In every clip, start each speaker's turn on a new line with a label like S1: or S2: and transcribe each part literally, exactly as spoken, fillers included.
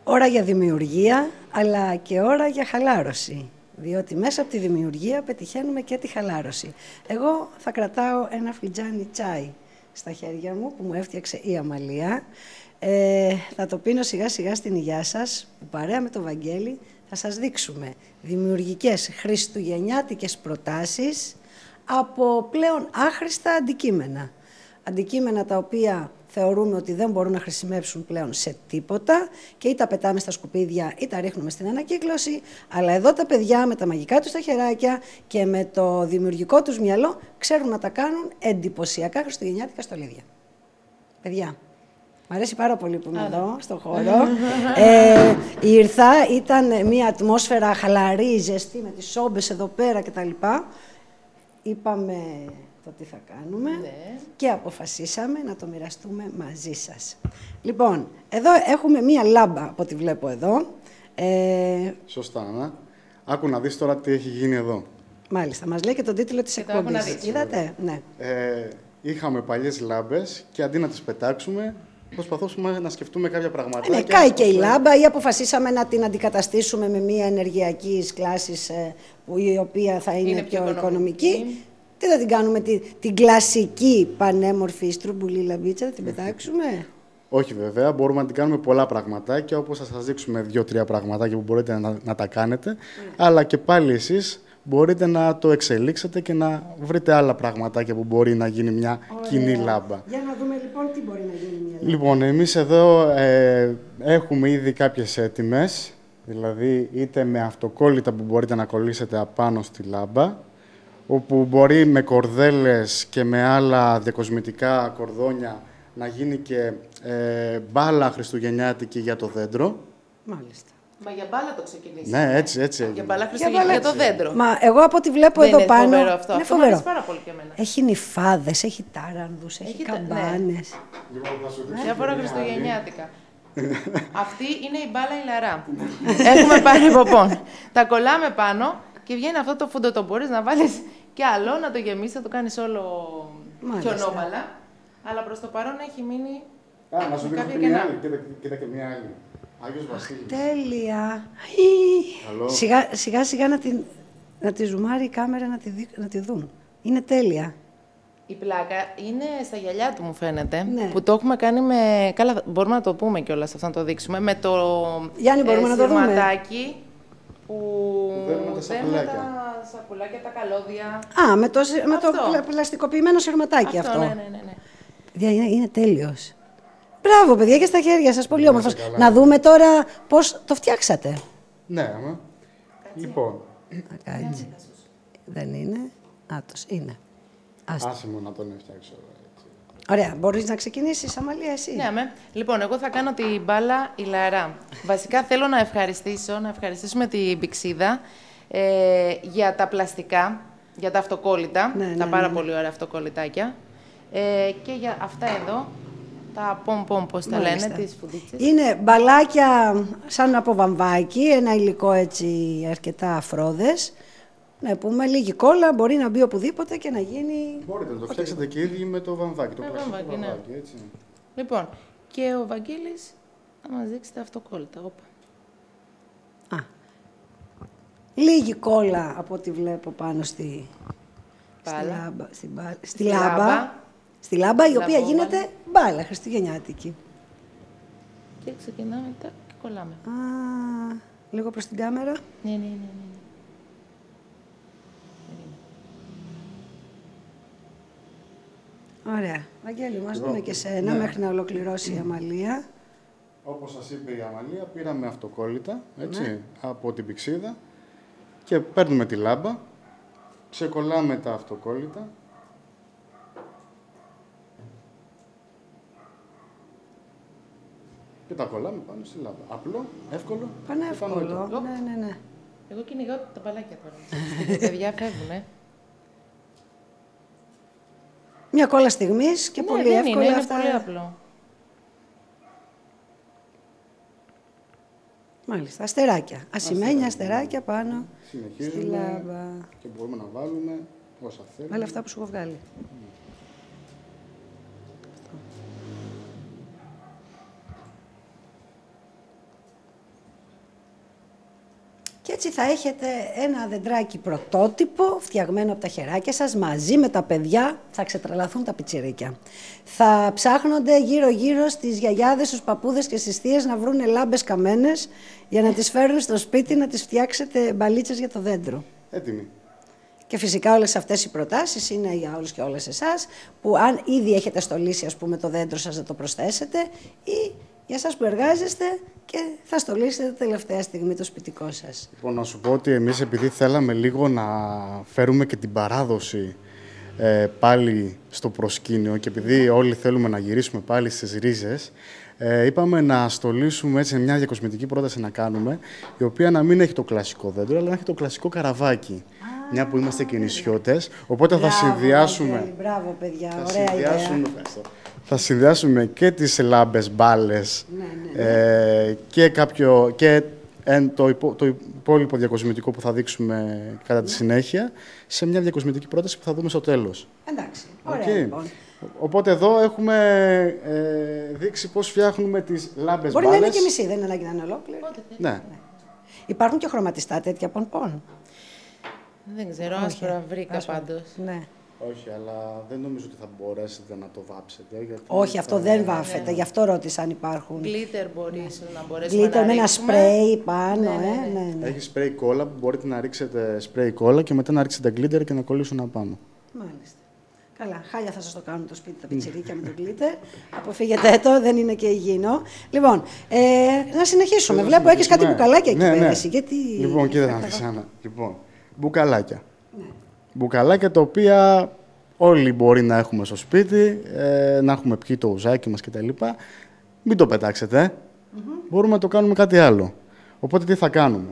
S1: Ώρα για δημιουργία, αλλά και ώρα για χαλάρωση. Διότι μέσα από τη δημιουργία πετυχαίνουμε και τη χαλάρωση. Εγώ θα κρατάω ένα φλιτζάνι τσάι στα χέρια μου που μου έφτιαξε η Αμαλία. Ε, θα το πίνω σιγά σιγά στην υγειά σας, που παρέα με το Βαγγέλη θα σας δείξουμε δημιουργικές χριστουγεννιάτικες προτάσεις από πλέον άχρηστα αντικείμενα. Αντικείμενα τα οποία θεωρούμε ότι δεν μπορούν να χρησιμεύσουν πλέον σε τίποτα και ή τα πετάμε στα σκουπίδια ή τα ρίχνουμε στην ανακύκλωση, αλλά εδώ τα παιδιά με τα μαγικά τους τα χεράκια και με το δημιουργικό τους μυαλό ξέρουν να τα κάνουν εντυπωσιακά χριστουγεννιάτικα στολίδια. Παιδιά, μ' αρέσει πάρα πολύ που είμαι εδώ, στον χώρο. ε, ήρθα, ήταν μια ατμόσφαιρα χαλαρή, ζεστή, με τις σόμπες εδώ πέρα κτλ. Είπαμε το τι θα κάνουμε, ναι, και αποφασίσαμε να το μοιραστούμε μαζί σας. Λοιπόν, εδώ έχουμε μία λάμπα, από ό,τι βλέπω εδώ. Ε...
S2: Σωστά, ναι. Άκου να δεις τώρα τι έχει γίνει εδώ.
S1: Μάλιστα, μας λέει και τον τίτλο της εκπομπής. Είδατε, ναι.
S2: Ε, είχαμε παλιές λάμπες και αντί να τις πετάξουμε, προσπαθούσαμε να σκεφτούμε κάποια πραγματάκια.
S1: Ναι, κάει και η λάμπα ή αποφασίσαμε να την αντικαταστήσουμε με μία ενεργειακή κλάση που η οποία θα είναι, είναι πιο, πιο οικονομική. οικονομική. Τι θα την κάνουμε, τη, την κλασική πανέμορφη στρουμπουλή λαμπίτσα, θα την πετάξουμε?
S2: Όχι βέβαια, μπορούμε να την κάνουμε πολλά πραγματάκια, όπως θα σας δείξουμε δύο-τρία πραγματάκια που μπορείτε να, να τα κάνετε, mm. αλλά και πάλι εσείς μπορείτε να το εξελίξετε και να βρείτε άλλα πραγματάκια που μπορεί να γίνει μια Ωραία. κοινή λάμπα.
S1: Για να δούμε λοιπόν τι μπορεί να γίνει μια λάμπα.
S2: Λοιπόν, εμείς εδώ ε, έχουμε ήδη κάποιες ε, τιμές, δηλαδή είτε με αυτοκόλλητα που μπορείτε να κολλήσετε απάνω στη λάμπα, όπου μπορεί με κορδέλες και με άλλα διακοσμητικά κορδόνια να γίνει και ε, μπάλα χριστουγεννιάτικη για το δέντρο.
S1: Μάλιστα.
S3: Μα για μπάλα το ξεκινήσει.
S2: Ναι, έτσι, έτσι.
S3: Για μπάλα χριστουγεννιάτικη για, για το δέντρο.
S1: Μα εγώ από ό,τι βλέπω
S3: δεν
S1: εδώ
S3: είναι
S1: πάνω.
S3: Φοβερό αυτό.
S1: Είναι
S3: αυτό
S1: φοβερό.
S3: πάρα πολύ και εμένα.
S1: Έχει νυφάδες, έχει τάρανδους, έχει, έχει καμπάνες.
S3: Ναι. Διάφορα χριστουγεννιάτικα. Αυτή είναι η μπάλα ηλαρά. Έχουμε πάρει ποπών. Τα κολλάμε πάνω και βγαίνει αυτό το φούντο. Το μπορείς να βάλεις και άλλο, να το γεμίσεις, θα το κάνεις όλο χιονόμπαλα. Αλλά προς το παρόν έχει μείνει.
S2: Α, να σου δείξω και μια άλλη. Κοίτα, κοίτα και μια άλλη. Άγιος Βασίλης.
S1: Τέλεια. Σιγά, σιγά σιγά να τη, να τη ζουμάρει η κάμερα να τη, δει, να τη δουν. Είναι τέλεια.
S3: Η πλάκα είναι στα γυαλιά του, μου φαίνεται.
S1: Ναι.
S3: Που το έχουμε κάνει με. Καλά, μπορούμε να το πούμε κιόλας αυτό, να το δείξουμε. Με το.
S1: Γιάννη, μπορούμε ε, να το δούμε.
S3: Που
S2: δέρνουμε τα σακουλάκια.
S3: τα σακουλάκια, τα καλώδια.
S1: Α, με το, με το πλαστικοποιημένο σειρματάκι αυτό.
S3: αυτό. Ναι, ναι, ναι, ναι.
S1: Παιδιά, είναι, είναι τέλειος. Μπράβο, παιδιά, και στα χέρια σας, πολύ όμορφος. Να δούμε τώρα πώς το φτιάξατε.
S2: Ναι, άμα. Λοιπόν.
S1: Κάτσε. Δεν είναι. Άτος, είναι.
S2: Άσε, Άσε μου να τον φτιάξω. Έτσι.
S1: Ωραία, μπορείς να ξεκινήσεις, Αμαλία, εσύ.
S3: Ναι, με. Λοιπόν, εγώ θα κάνω την μπάλα ηλαρά. Βασικά θέλω να ευχαριστήσω, να ευχαριστήσουμε την Πηξίδα ε, για τα πλαστικά, για τα αυτοκόλλητα,
S1: ναι, ναι,
S3: τα πάρα
S1: ναι.
S3: πολύ ωραία αυτοκόλλητάκια. Ε, και για αυτά εδώ, τα πομ-πομ, πώς τα λένε, τις φουντίτσες.
S1: Είναι μπαλάκια σαν από βαμβάκι, ένα υλικό έτσι αρκετά αφρόδες. Ναι, πούμε λίγη κόλλα, μπορεί να μπει οπουδήποτε και να γίνει.
S2: Μπορείτε να το φτιάξετε και ίδιοι με το βαμβάκι, το κλασικό βαμβάκι, ναι. βαμβάκι, έτσι.
S3: Λοιπόν, και ο Βαγγέλης θα μας δείξει τα αυτοκόλλητα. Όπα.
S1: Α, λίγη κόλλα από ό,τι βλέπω πάνω στη, στη λάμπα, στη, μπα, στη, στη λάμπα, λάμπα, στη λάμπα η οποία γίνεται μπάλα χριστουγεννιάτικη.
S3: Και ξεκινάμε τα και κολλάμε.
S1: Α, λίγο προς την κάμερα.
S3: Ναι, ναι, ναι, ναι.
S1: Ωραία. Βαγγέλη, μας δούμε και σένα ναι. μέχρι να ολοκληρώσει η Αμαλία.
S2: Όπως σας είπε η Αμαλία, πήραμε αυτοκόλλητα, έτσι, ναι. από την Πηξίδα και παίρνουμε τη λάμπα, ξεκολλάμε τα αυτοκόλλητα και τα κολλάμε πάνω στη λάμπα. Απλό, εύκολο.
S1: Πανεύκολο. Ναι, ναι, ναι.
S3: Εγώ κυνηγάω τα μπαλάκια τώρα. Τα παιδιά φεύγουνε.
S1: Μια κόλλα στιγμής και
S3: ναι,
S1: πολύ
S3: δεν
S1: εύκολα.
S3: Είναι,
S1: αυτά...
S3: είναι πολύ απλό.
S1: Μάλιστα, αστεράκια. Ασημένια αστεράκια πάνω στη λάμπα.
S2: Και μπορούμε να βάλουμε όσα θέλουμε.
S1: Βάλε αυτά που σου έχω βγάλει. Mm. Και έτσι θα έχετε ένα δεντράκι πρωτότυπο, φτιαγμένο από τα χεράκια σας, μαζί με τα παιδιά, θα ξετρελαθούν τα πιτσιρίκια. Θα ψάχνονται γύρω-γύρω στις γιαγιάδες, στους παππούδες και στις θείες να βρουν λάμπες καμένες για να τις φέρουν στο σπίτι, να τις φτιάξετε μπαλίτσες για το δέντρο.
S2: Έτοιμοι.
S1: Και φυσικά όλες αυτές οι προτάσεις είναι για όλους και όλες εσάς, που αν ήδη έχετε στολίσει, ας πούμε, το δέντρο σας, να το προσθέσετε, ή για εσάς που εργάζεστε και θα στολίσετε τελευταία στιγμή το σπιτικό σας.
S2: Λοιπόν, να σου πω ότι εμείς, επειδή θέλαμε λίγο να φέρουμε και την παράδοση ε, πάλι στο προσκήνιο και επειδή όλοι θέλουμε να γυρίσουμε πάλι στις ρίζες, ε, είπαμε να στολίσουμε έτσι μια διακοσμητική πρόταση να κάνουμε, η οποία να μην έχει το κλασικό δέντρο, αλλά να έχει το κλασικό καραβάκι. Μια που είμαστε και νησιώτες, οπότε μπράβο, θα συνδυάσουμε...
S1: Βαγγέλη, μπράβο, παιδιά,
S2: θα
S1: ωραία
S2: συνδυάσουμε,
S1: ιδέα.
S2: Θα συνδυάσουμε και τις λάμπες μπάλες
S1: ναι, ναι, ναι.
S2: Ε, και, κάποιο, και εν, το, υπό, το υπόλοιπο διακοσμητικό που θα δείξουμε κατά τη συνέχεια σε μια διακοσμητική πρόταση που θα δούμε στο τέλος.
S1: Εντάξει, ωραία
S2: okay.
S1: λοιπόν.
S2: Οπότε εδώ έχουμε ε, δείξει πώς φτιάχνουμε τις λάμπες
S1: Μπορεί
S2: μπάλες.
S1: να είναι και μισή, δεν είναι ανάγκη να είναι ολόκληρη.
S2: Ναι.
S1: ναι. Υπάρχουν και χρωματιστά τέτοια πονπών.
S3: Δεν ξέρω, άσπρα βρήκα πάντως.
S1: Ναι.
S2: Όχι, αλλά δεν νομίζω ότι θα μπορέσετε να το βάψετε. Γιατί
S1: Όχι, αυτό
S2: θα...
S1: δεν βάφεται, γι' αυτό ρώτησα αν υπάρχουν.
S3: Γκλίτερ μπορείς ναι. να μπορέσουμε
S1: Γκλίτερ
S3: να
S1: με ένα
S3: ρίξουμε.
S1: σπρέι πάνω,
S3: ναι, ναι, ναι.
S1: ε. Ναι, ναι.
S2: Έχει σπρέι κόλλα που μπορείτε να ρίξετε σπρέι κόλλα και μετά να ρίξετε γκλίτερ και να κολλήσουν απάνω.
S1: Μάλιστα. Καλά, χάλια θα σας το κάνουν το σπίτι τα πιτσιρίκια με το γκλίτερ. Αποφύγετε το, δεν είναι και υγιεινό. Λοιπόν, ε, να συνεχίσουμε.
S2: Να
S1: Βλέπω έχεις κάτι μπουκαλάκια εκεί
S2: ναι,
S1: πέρα.
S2: Ναι.
S1: Εσύ, γιατί...
S2: Λοιπόν, κοίτα να δεις, Άννα. Λοιπόν, μπουκαλάκια. Ναι. Μπουκαλάκια τα οποία όλοι μπορεί να έχουμε στο σπίτι, ε, να έχουμε πιει το ουζάκι μας κτλ. Μην το πετάξετε. Mm-hmm. Μπορούμε να το κάνουμε κάτι άλλο. Οπότε τι θα κάνουμε.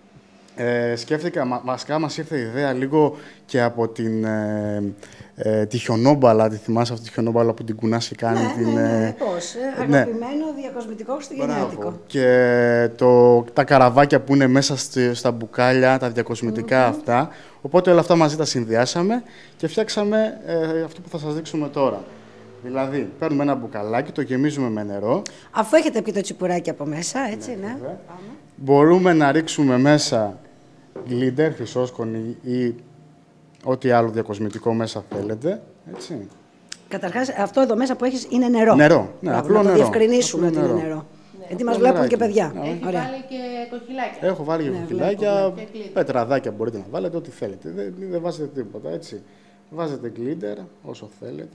S2: Ε, σκέφτηκα, μα, βασικά μας ήρθε η ιδέα λίγο και από την, ε, ε, τη χιονόμπαλα, τη θυμάσαι αυτή τη χιονόμπαλα που την κουνάς και κάνει
S1: ναι,
S2: την...
S1: Ναι, ναι,
S2: ε,
S1: πώς, ε, αγαπημένο ναι. διακοσμητικό χριστουγεννιάτικο.
S2: Και το, τα καραβάκια που είναι μέσα στη, στα μπουκάλια, τα διακοσμητικά mm-hmm. αυτά. Οπότε όλα αυτά μαζί τα συνδυάσαμε και φτιάξαμε ε, αυτό που θα σας δείξουμε τώρα. Δηλαδή, παίρνουμε ένα μπουκαλάκι, το γεμίζουμε με νερό.
S1: Αφού έχετε πει το τσιπουράκι από μέσα, έτσι, ναι. ναι.
S2: Μπορούμε να ρίξουμε μέσα γκλίτερ, χρυσόσκονη ή ό,τι άλλο διακοσμητικό μέσα θέλετε. Έτσι.
S1: Καταρχάς, αυτό εδώ μέσα που έχεις είναι νερό.
S2: Νερό, ναι,
S1: Μπράβο,
S2: απλό
S1: να το
S2: νερό.
S1: διευκρινίσουμε
S2: απλό
S1: ότι
S2: νερό.
S1: είναι νερό.
S3: Ναι.
S1: Γιατί μας βλέπουν και παιδιά.
S3: Έχει
S1: Ωραία.
S3: βάλει και κοχυλάκια.
S2: Έχω βάλει και
S1: ναι,
S2: κοχυλάκια,
S3: βλέπω, ναι.
S2: πετραδάκια μπορείτε να βάλετε, ό,τι θέλετε. Δεν, δεν βάζετε τίποτα, έτσι. Βάζετε γκλίτερ όσο θέλετε.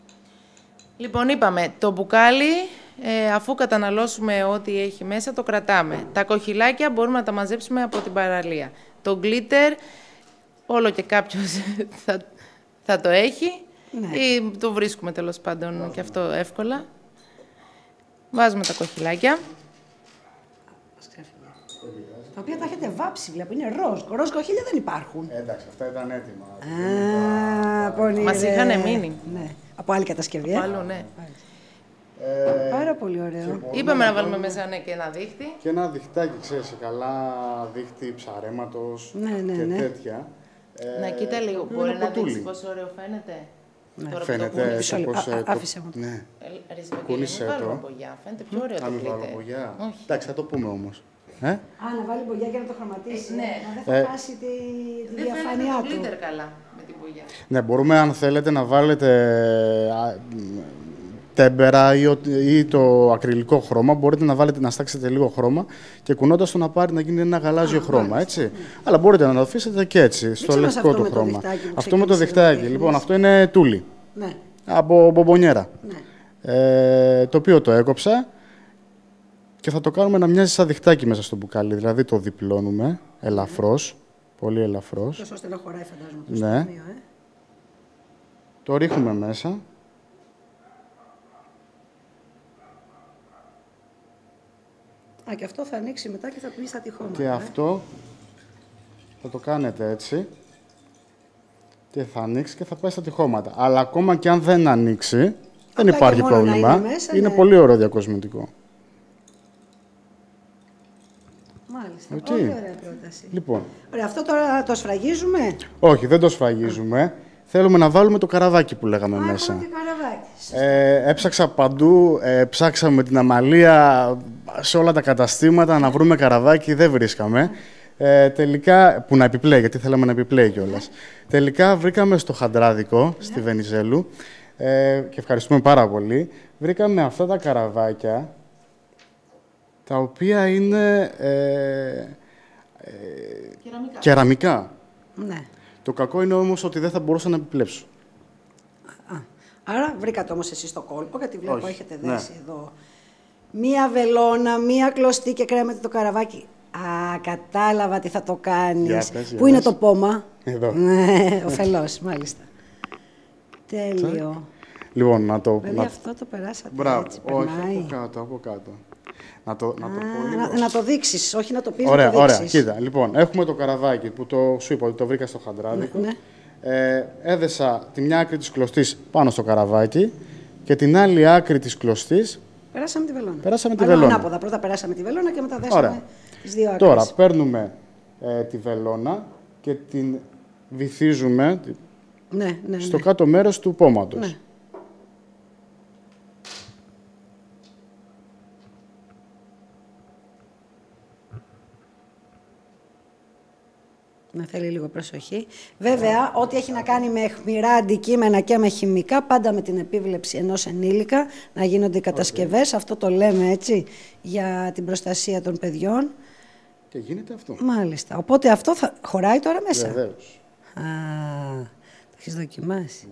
S3: Λοιπόν, είπαμε, το μπουκάλι, ε, αφού καταναλώσουμε ό,τι έχει μέσα, το κρατάμε. Τα κοχυλάκια μπορούμε να τα μαζέψουμε από την παραλία. Το γκλίτερ, όλο και κάποιος θα, θα το έχει ναι. ή το βρίσκουμε τέλος πάντων Βάζουμε. και αυτό εύκολα. Βάζουμε τα κοχυλάκια.
S1: Τα οποία τα έχετε βάψει, βλέπω, είναι ροζ. Ροζ κοχύλια δεν υπάρχουν.
S2: Ε, εντάξει, αυτά ήταν έτοιμα.
S1: Α, πολύ
S3: Μας είχαν μείνει.
S1: Ναι. Από άλλη κατασκευή.
S3: Από άλλο, ναι.
S1: Ε, Πάρα πολύ ωραίο.
S3: Είπαμε να βάλουμε μέσα ναι, και ένα δίχτυ.
S2: Και ένα διχτάκι, ξέρεις, καλά δίχτυ ψαρέματος
S1: ναι, ναι,
S2: και
S1: ναι.
S2: τέτοια.
S3: Ε, να κοίτα λίγο, μπορεί να δείξει πόσο ωραίο φαίνεται.
S1: Ναι.
S3: Τώρα
S2: φαίνεται
S3: που το
S2: πώς...
S1: Α, άφησε μου.
S2: Ναι.
S3: Κούνησε το. Βάλουμε μπογιά. Φαίνεται πιο ωραίο το
S2: γκλίτερ. Εντάξει, θα το πούμε όμως. Ε?
S1: Α, να βάλει μπογιά και να το χρωματίσει.
S3: Ε, ναι.
S1: Να δεν θα χάσει τη, τη
S3: δεν
S1: διαφάνειά
S3: του.
S1: του.
S3: Δεν φαίνεται το καλά με την μπογιά.
S2: Ναι, μπορούμε αν θέλετε να βάλετε α, τέμπερα ή, ή το ακριλικό χρώμα. Μπορείτε να, βάλετε, να στάξετε λίγο χρώμα και κουνώντας το να πάρει να γίνει ένα γαλάζιο α, χρώμα. Έτσι. Ναι. Αλλά μπορείτε να το αφήσετε και έτσι, στο λευκό το χρώμα. Αυτό με το διχτάκι. Λοιπόν, αυτό είναι τούλι.
S1: Ναι.
S2: Από μπομπονιέρα.
S1: Ναι.
S2: Ε, το οποίο το έκοψα. Και θα το κάνουμε να μοιάζει σαν διχτάκι μέσα στο μπουκάλι. Δηλαδή το διπλώνουμε ελαφρώς, πολύ ελαφρώς.
S1: Τόσο ώστε να χωράει φαντάζομαι το
S2: ναι.
S1: σημείο, ε.
S2: Το ρίχνουμε μέσα.
S1: Α, και αυτό θα ανοίξει μετά και θα πει στα τυχώματα.
S2: Και
S1: ε.
S2: αυτό θα το κάνετε έτσι. Και θα ανοίξει και θα πάει στα τυχώματα. Αλλά ακόμα και αν δεν ανοίξει, απλά δεν υπάρχει πρόβλημα.
S1: Είναι, μέσα,
S2: είναι
S1: ναι.
S2: πολύ ωραίο διακοσμητικό.
S1: Μάλιστα.
S2: Okay.
S1: Πολύ ωραία πρόταση.
S2: Λοιπόν.
S1: Ωραία, αυτό τώρα το σφραγίζουμε.
S2: Όχι, δεν το σφραγίζουμε. Θέλουμε να βάλουμε το καραβάκι που λέγαμε
S1: Α,
S2: μέσα.
S1: και καραβάκι.
S2: Ε, έψαξα παντού, ε, ψάξαμε την Αμαλία σε όλα τα καταστήματα να βρούμε καραβάκι, δεν βρίσκαμε. Ε, τελικά, που να επιπλέει, γιατί θέλαμε να επιπλέει κιόλας. Τελικά βρήκαμε στο Χαντράδικο,
S1: Ναι.
S2: στη Βενιζέλου, ε, και ευχαριστούμε πάρα πολύ, βρήκαμε αυτά τα καραβάκια, τα οποία είναι ε, ε,
S3: Κεραμικά.
S2: κεραμικά.
S1: Ναι.
S2: Το κακό είναι όμως ότι δεν θα μπορούσα να επιπλέψω.
S1: Α, άρα βρήκατε όμως εσείς το κόλπο, γιατί βλέπω
S2: Όχι.
S1: έχετε
S2: Ναι.
S1: δέσει εδώ μία βελόνα, μία κλωστή και κρέμετε το καραβάκι. Α, κατάλαβα τι θα το κάνεις.
S2: Για πες, για
S1: Πού είναι
S2: πες.
S1: το πόμα?
S2: Εδώ.
S1: Ναι, ο φελός, μάλιστα. Τέλειο.
S2: Λοιπόν, να το...
S1: Δηλαδή
S2: να...
S1: αυτό το περάσατε
S2: Μπράβο.
S1: έτσι,
S2: Όχι,
S1: περνάει.
S2: από κάτω, από κάτω. Να το, να το
S1: Α,
S2: πω λίγο.
S1: να, να το δείξεις, όχι να το πεις,
S2: Ωραία,
S1: να το
S2: ωραία.
S1: δείξεις.
S2: Κοίτα, λοιπόν, έχουμε το καραβάκι που το, σου είπα ότι το βρήκα στο Χαντράδικο.
S1: Ναι.
S2: Ε, έδεσα τη μια άκρη της κλωστής πάνω στο καραβάκι και την άλλη άκρη της κλωστής.
S1: Περάσαμε τη βελόνα.
S2: Περάσαμε τη
S1: Μάλλον
S2: βελόνα.
S1: ανάποδα. Πρώτα περάσαμε τη βελόνα και μετά δέσαμε
S2: Ωραία.
S1: τις δύο άκρες.
S2: Τώρα παίρνουμε ε, τη βελόνα και την βυθίζουμε
S1: Ναι, ναι, ναι.
S2: στο κάτω μέρος του πόματος.
S1: Ναι. Να θέλει λίγο προσοχή. Βέβαια, ό,τι έχει να κάνει με αιχμηρά αντικείμενα και με χημικά, πάντα με την επίβλεψη ενός ενήλικα, να γίνονται οι κατασκευές. Αυτό το λέμε έτσι, για την προστασία των παιδιών.
S2: Και γίνεται αυτό.
S1: Μάλιστα. Οπότε αυτό θα χωράει τώρα μέσα.
S2: Βεβαίως.
S1: Α, το έχεις δοκιμάσει.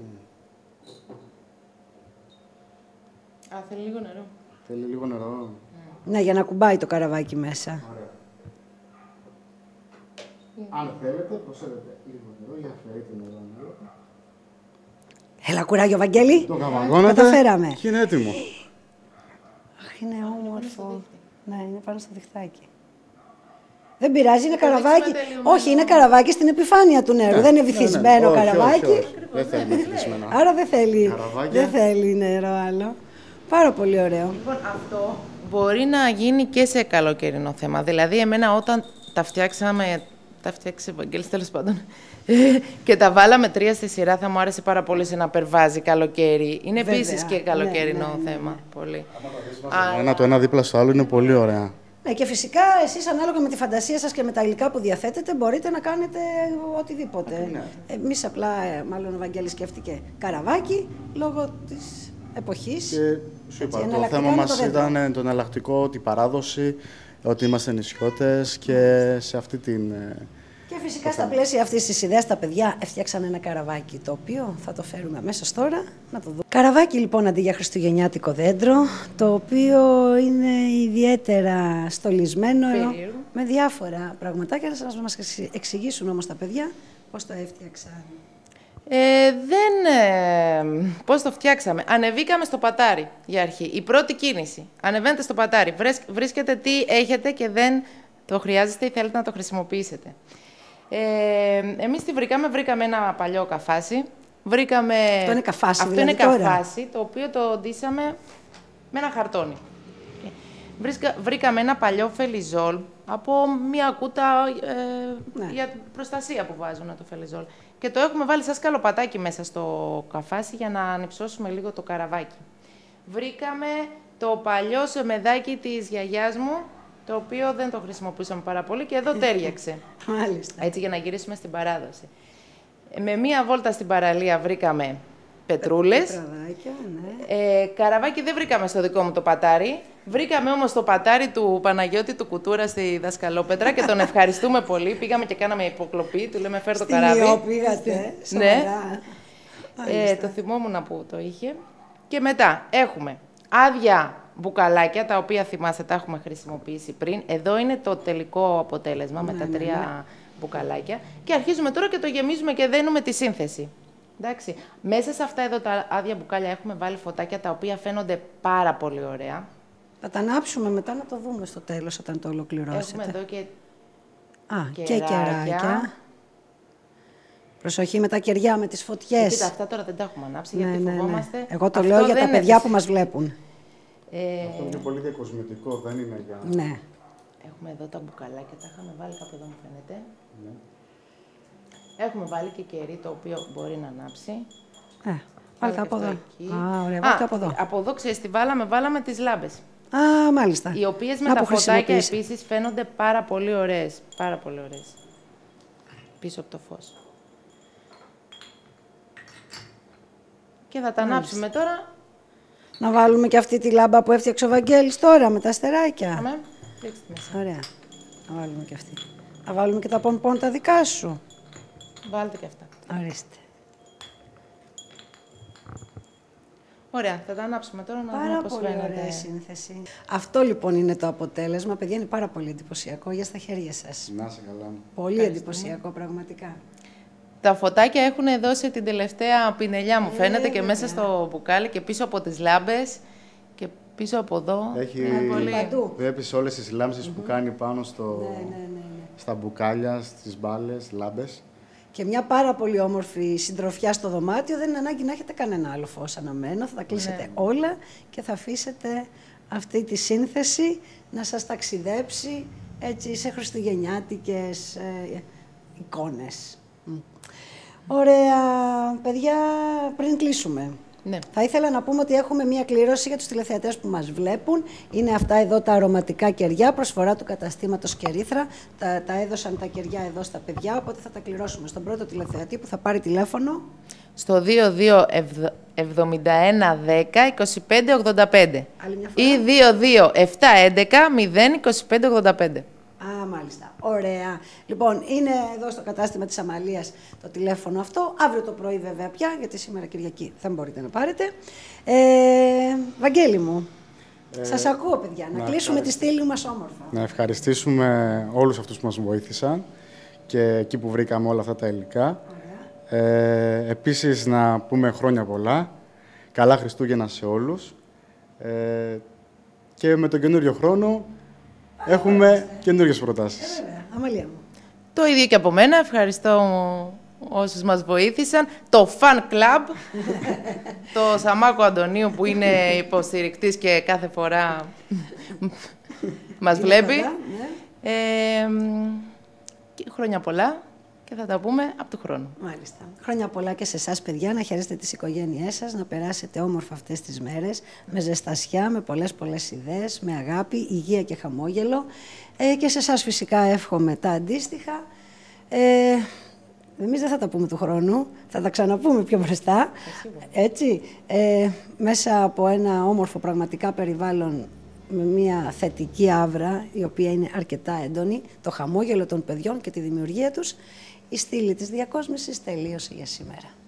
S3: Α, θέλει λίγο νερό.
S2: Θέλει λίγο νερό.
S1: Ναι, για να κουμπάει το καραβάκι μέσα.
S2: Ωραία. Αν θέλετε, προσθέτετε λίγο νερό ή αφαιρείτε νερό. νερό.
S1: Έλα, κουράγιο, Βαγγέλη.
S2: Το καμαγώνετε
S1: Καταφέραμε.
S2: και είναι έτοιμο.
S1: Αχ, είναι όμορφο. Ναι, είναι πάνω στο διχτάκι. Δεν πειράζει, είναι καραβάκι.
S3: τελειωμένο.
S1: Όχι, είναι καραβάκι στην επιφάνεια του νερού. Δεν είναι βυθισμένο
S2: Όχι, όχι,
S1: καραβάκι.
S2: όχι. Δεν θέλουμε βυθισμένο.
S1: Άρα δεν θέλει,
S2: Καραβάκια.
S1: δεν θέλει νερό άλλο. Πάρα πολύ ωραίο.
S3: Λοιπόν, αυτό μπορεί να γίνει και σε καλοκαιρινό θέμα. Δηλαδή, εμένα όταν τα φτιάξαμε, τα φτιάξε ο Βαγγέλης τέλος πάντων, και τα βάλαμε τρία στη σειρά, θα μου άρεσε πάρα πολύ σε να περβάζει καλοκαίρι. Είναι
S1: Βέβαια.
S3: επίσης και καλοκαιρινό
S1: Ναι, ναι, ναι,
S3: θέμα.
S1: ναι.
S3: Πολύ.
S2: Ένα το ένα δίπλα στο άλλο είναι πολύ ωραία.
S1: Ναι, και φυσικά εσείς ανάλογα με τη φαντασία σας και με τα υλικά που διαθέτετε μπορείτε να κάνετε οτιδήποτε. Εμείς απλά, ε, μάλλον ο Βαγγέλης σκέφτηκε καραβάκι λόγω της εποχής.
S2: Και σου είπα,
S1: Έτσι,
S2: το
S1: εναλλακτικά
S2: θέμα
S1: είναι
S2: μας
S1: το δέντρο.
S2: ήταν το εναλλακτικό, την παράδοση, ότι είμαστε νησιώτες και σε αυτή την... ε,
S1: Και φυσικά στα πλαίσια αυτής της ιδέας τα παιδιά έφτιαξαν ένα καραβάκι, το οποίο θα το φέρουμε αμέσως τώρα να το δούμε. Καραβάκι λοιπόν αντί για χριστουγεννιάτικο δέντρο, το οποίο είναι ιδιαίτερα στολισμένο
S3: Περίεργο.
S1: με διάφορα πραγματάκια. Να σας μας εξηγήσουν όμως τα παιδιά πώς το έφτιαξαν.
S3: Ε, δεν... Ε, πώς το φτιάξαμε. Ανεβήκαμε στο πατάρι για αρχή. Η πρώτη κίνηση. Ανεβαίνετε στο πατάρι. Βρες- Βρίσκετε τι έχετε και δεν το χρειάζεστε ή θέλετε να το χρησιμοποιήσετε. Ε, εμείς τι βρήκαμε. Βρήκαμε ένα παλιό καφάσι. Βρήκαμε...
S1: Αυτό είναι καφάσι,
S3: Αυτό
S1: δηλαδή,
S3: είναι
S1: τώρα.
S3: καφάσι, το οποίο το ντύσαμε με ένα χαρτόνι. Βρίσκα, βρήκαμε ένα παλιό φελιζόλ από μια κούτα ε,
S1: Ναι.
S3: για προστασία που βάζουν το φελιζόλ. Και το έχουμε βάλει σαν σκαλοπατάκι μέσα στο καφάσι για να ανυψώσουμε λίγο το καραβάκι. Βρήκαμε το παλιό σεμεδάκι της γιαγιάς μου, το οποίο δεν το χρησιμοποιούσαμε πάρα πολύ και εδώ τέριαξε.
S1: Μάλιστα.
S3: Έτσι για να γυρίσουμε στην παράδοση. Ε, Με μία βόλτα στην παραλία βρήκαμε πετρούλες.
S1: Πετραδάκια, ναι.
S3: Ε, καραβάκι δεν βρήκαμε στο δικό μου το πατάρι. Βρήκαμε όμως το πατάρι του Παναγιώτη του Κουτούρα στη Δασκαλόπετρα και τον ευχαριστούμε πολύ. Πήγαμε και κάναμε υποκλοπή, του λέμε φέρ το
S1: Στην
S3: καράβι.
S1: Ιώ πήγατε,
S3: Ναι.
S1: σοβαρά.
S3: Ε, το θυμόμουν που το είχε. Και μετά έχουμε άδεια μπουκαλάκια, τα οποία θυμάστε τα έχουμε χρησιμοποιήσει πριν. Εδώ είναι το τελικό αποτέλεσμα με τα τρία μπουκαλάκια. Και αρχίζουμε τώρα και το γεμίζουμε και δένουμε τη σύνθεση. Εντάξει. Μέσα σε αυτά εδώ τα άδεια μπουκάλια έχουμε βάλει φωτάκια τα οποία φαίνονται πάρα πολύ ωραία.
S1: Θα τα ανάψουμε μετά να το δούμε στο τέλος όταν το ολοκληρώσετε.
S3: Έχουμε εδώ και
S1: Α, και
S3: κεράκια.
S1: κεράκια. Προσοχή με τα κεριά, με τις
S3: Ε,
S1: φωτιές.
S3: κοίτα, αυτά τώρα δεν τα έχουμε ανάψει
S1: Ναι,
S3: γιατί
S1: ναι, ναι.
S3: φοβόμαστε.
S1: Εγώ το
S3: Αυτό
S1: λέω για
S3: δεν
S1: τα
S3: είναι
S1: παιδιά
S3: φυσ-
S1: που μας βλέπουν.
S3: Ε,
S2: Αυτό είναι πολύ διακοσμητικό, δεν είναι για...
S1: Ναι.
S3: Έχουμε εδώ τα μπουκαλάκια, τα είχαμε βάλει κάπου εδώ μου φαίνεται. Έχουμε βάλει και κερί το οποίο μπορεί να ανάψει.
S1: Ε, βάλτε
S3: και
S1: από
S3: αυτό
S1: εδώ.
S3: εκεί.
S1: Α, ωραία,
S3: Α,
S1: βάλτε από εδώ.
S3: Από εδώ, ξέρεις τι βάλαμε, βάλαμε τις λάμπες.
S1: Α, μάλιστα.
S3: Οι οποίες με
S1: Να
S3: τα
S1: που
S3: φωτάκια
S1: χρησιμοποιήσει.
S3: επίσης φαίνονται πάρα πολύ ωραίες. Πάρα πολύ ωραίες. Πίσω από το φως. Και θα τα ανάψουμε τώρα.
S1: Να βάλουμε και αυτή τη λάμπα που έφτιαξε ο Βαγγέλης τώρα με τα αστεράκια.
S3: Αμέ. Ρίξτε μέσα.
S1: Ωραία. Να βάλουμε και αυτή. Να βάλουμε και τα πονπον τα δικά σου.
S3: Βάλτε και αυτά.
S1: Ορίστε.
S3: Ωραία, θα τα ανάψουμε τώρα να δούμε
S1: Πάρα
S3: πώς
S1: πολύ
S3: φαίνεται.
S1: ωραία σύνθεση. Αυτό λοιπόν είναι το αποτέλεσμα. Παιδιά, είναι πάρα πολύ εντυπωσιακό για στα χέρια σας.
S2: Να είσαι καλά.
S1: Πολύ εντυπωσιακό πραγματικά.
S3: Τα φωτάκια έχουν δώσει την τελευταία πινελιά μου, φαίνεται, και
S1: βέβαια.
S3: μέσα στο μπουκάλι και πίσω από τις λάμπες και πίσω από εδώ.
S2: Έχει
S3: Είναι πολύ.
S1: Παντού.
S2: βλέπεις όλες τις λάμψεις που κάνει πάνω στο,
S1: Ναι, ναι, ναι, ναι.
S2: στα μπουκάλια, στις μπάλες, λάμπες.
S1: Και μια πάρα πολύ όμορφη συντροφιά στο δωμάτιο. Δεν είναι ανάγκη να έχετε κανένα άλλο φως αναμένο. Θα τα κλείσετε όλα και θα αφήσετε αυτή τη σύνθεση να σας ταξιδέψει έτσι σε χριστουγεννιάτικες ε, εικόνες. Μ. Ωραία, παιδιά, πριν κλείσουμε.
S3: Ναι.
S1: Θα ήθελα να πούμε ότι έχουμε μία κλήρωση για τους τηλεθεατές που μας βλέπουν. Είναι αυτά εδώ τα αρωματικά κεριά, προσφορά του καταστήματος Κερίθρα. Τα, τα έδωσαν τα κεριά εδώ στα παιδιά, οπότε θα τα κληρώσουμε στον πρώτο τηλεθεατή που θα πάρει τηλέφωνο.
S3: Στο δύο δύο εβδομήντα ένα δέκα είκοσι πέντε ογδόντα πέντε
S1: Άλλη μια φορά.
S3: ή δύο δύο επτά έντεκα μηδέν είκοσι πέντε ογδόντα πέντε.
S1: Α, μάλιστα. Ωραία. Λοιπόν, είναι εδώ στο κατάστημα της Αμαλίας το τηλέφωνο αυτό. Αύριο το πρωί βέβαια πια, γιατί σήμερα Κυριακή δεν μπορείτε να πάρετε. Ε, Βαγγέλη μου, ε, σας ακούω παιδιά. Να,
S2: να
S1: κλείσουμε τη
S2: ευχαριστήσω.
S1: στήλη μας όμορφα.
S2: Να ευχαριστήσουμε όλους αυτούς που μας βοήθησαν και εκεί που βρήκαμε όλα αυτά τα υλικά. Ε, επίσης, να πούμε χρόνια πολλά, καλά Χριστούγεννα σε όλους ε, και με τον καινούριο χρόνο έχουμε καινούριες προτάσεις.
S1: Ε, βέβαια. Αμαλία μου.
S3: Το ίδιο και από μένα. Ευχαριστώ όσους μας βοήθησαν. Το Fan Club, το Σαμάκο Αντωνίου που είναι υποστηρικτής και κάθε φορά μας
S1: Είναι
S3: βλέπει.
S1: κοντά, ναι.
S3: Ε, και χρόνια πολλά και θα τα πούμε από του χρόνου.
S1: Μάλιστα. Χρόνια πολλά και σε εσάς παιδιά, να χαιρέσετε τις οικογένειές σας, να περάσετε όμορφα αυτές τις μέρες, με ζεστασιά, με πολλές πολλές ιδέες, με αγάπη, υγεία και χαμόγελο. Ε, και σε εσάς φυσικά εύχομαι τα αντίστοιχα. Ε, εμείς δεν θα τα πούμε του χρόνου, θα τα ξαναπούμε πιο μπροστά. Έτσι, ε, μέσα από ένα όμορφο πραγματικά περιβάλλον, με μια θετική άβρα, η οποία είναι αρκετά έντονη, το χαμόγελο των παιδιών και τη δημιουργία τους, η στήλη της διακόσμησης τελείωσε για σήμερα.